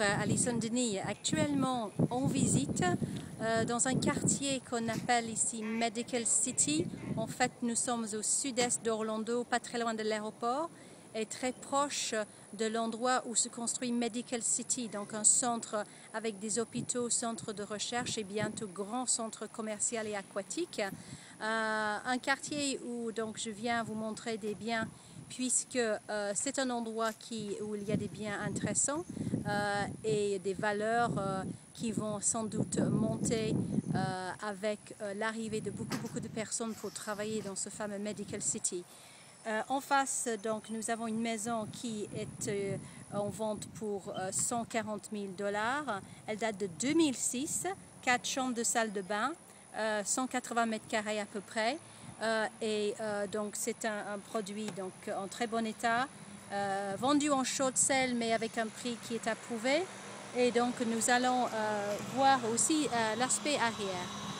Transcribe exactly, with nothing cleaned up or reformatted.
à Saint-Denis. Actuellement, on visite euh, dans un quartier qu'on appelle ici Medical City. En fait, nous sommes au sud-est d'Orlando, pas très loin de l'aéroport, et très proche de l'endroit où se construit Medical City, donc un centre avec des hôpitaux, centre de recherche et bientôt grand centre commercial et aquatique. Euh, un quartier où donc je viens vous montrer des biens puisque euh, c'est un endroit qui, où il y a des biens intéressants euh, et des valeurs euh, qui vont sans doute monter euh, avec euh, l'arrivée de beaucoup, beaucoup de personnes pour travailler dans ce fameux Medical City. Euh, en face, donc, nous avons une maison qui est euh, en vente pour euh, cent quarante mille dollars. Elle date de deux mille six, quatre chambres de salle de bain, euh, cent quatre-vingts mètres carrés à peu près. Euh, et euh, donc c'est un, un produit donc, en très bon état, euh, vendu en short sale mais avec un prix qui est approuvé. Et donc nous allons euh, voir aussi euh, l'aspect arrière.